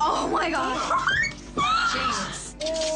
Oh my God. Jesus.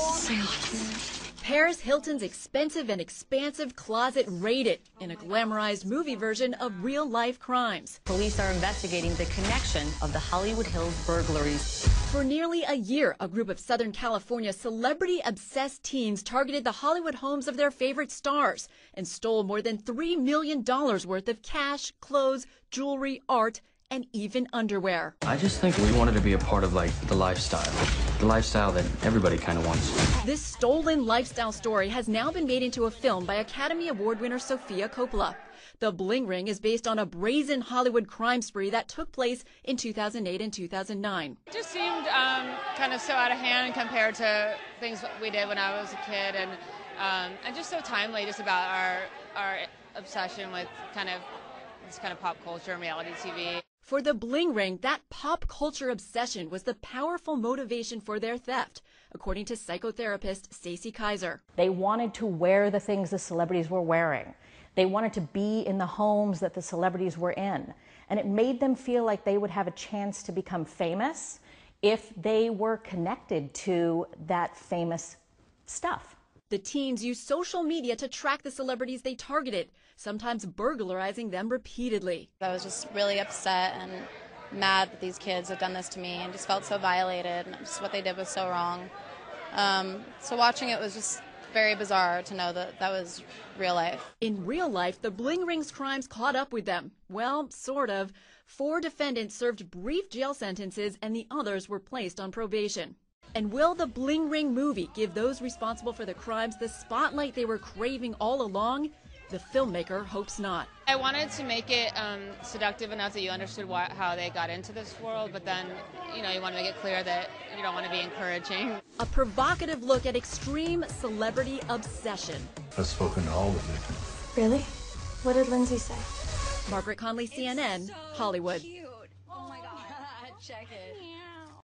Paris Hilton's expensive and expansive closet raided in a glamorized movie version of real-life crimes. Police are investigating the connection of the Hollywood Hills burglaries. For nearly a year, a group of Southern California celebrity-obsessed teens targeted the Hollywood homes of their favorite stars and stole more than $3 million worth of cash, clothes, jewelry, art, and even underwear. I just think we wanted to be a part of, like, the lifestyle that everybody kind of wants. This stolen lifestyle story has now been made into a film by Academy Award winner Sofia Coppola. The Bling Ring is based on a brazen Hollywood crime spree that took place in 2008 and 2009. It just seemed kind of so out of hand compared to things we did when I was a kid, and just so timely, just about our obsession with this kind of pop culture and reality TV. For the Bling Ring, that pop culture obsession was the powerful motivation for their theft, according to psychotherapist Stacey Kaiser. They wanted to wear the things the celebrities were wearing. They wanted to be in the homes that the celebrities were in. And it made them feel like they would have a chance to become famous if they were connected to that famous stuff. The teens used social media to track the celebrities they targeted, sometimes burglarizing them repeatedly. I was just really upset and mad that these kids had done this to me and just felt so violated, and just what they did was so wrong. So watching it was just very bizarre to know that that was real life. In real life, the Bling Ring's crimes caught up with them. Well, sort of. 4 defendants served brief jail sentences and the others were placed on probation. And will the Bling Ring movie give those responsible for the crimes the spotlight they were craving all along? The filmmaker hopes not. I wanted to make it seductive enough that you understood how they got into this world, but then, you want to make it clear that you don't want to be encouraging. A provocative look at extreme celebrity obsession. I've spoken to all the victims. Really? What did Lindsay say? Margaret Conley, CNN, Hollywood. Cute. Oh my God. Check it.